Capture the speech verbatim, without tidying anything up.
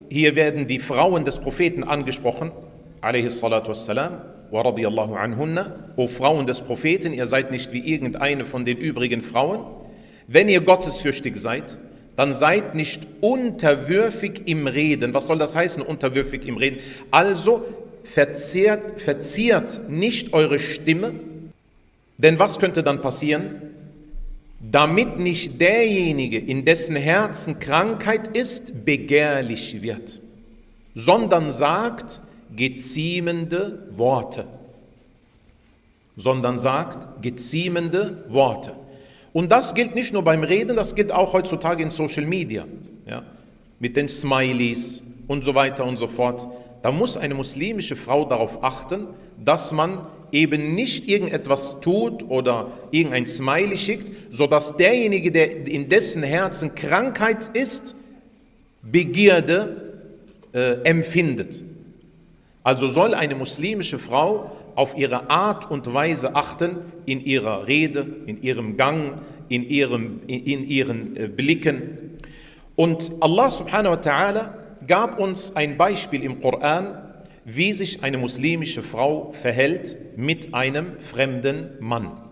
Hier werden die Frauen des Propheten angesprochen, alaihi salatu wassalam, wa radiyallahu anhunna, o Frauen des Propheten, ihr seid nicht wie irgendeine von den übrigen Frauen. Wenn ihr gottesfürchtig seid, dann seid nicht unterwürfig im Reden. Was soll das heißen, unterwürfig im Reden? Also verzehrt, verziert nicht eure Stimme, denn was könnte dann passieren? Damit nicht derjenige, in dessen Herzen Krankheit ist, begehrlich wird, sondern sagt geziemende Worte. Sondern sagt geziemende Worte. Und das gilt nicht nur beim Reden, das gilt auch heutzutage in Social Media, ja, mit den Smileys und so weiter und so fort. Da muss eine muslimische Frau darauf achten, dass man eben nicht irgendetwas tut oder irgendein Smiley schickt, sodass derjenige, der in dessen Herzen Krankheit ist, Begierde äh, empfindet. Also soll eine muslimische Frau auf ihre Art und Weise achten, in ihrer Rede, in ihrem Gang, in, ihrem, in, in ihren äh, Blicken. Und Allah subhanahu wa ta'ala gab uns ein Beispiel im Koran, wie sich eine muslimische Frau verhält mit einem fremden Mann.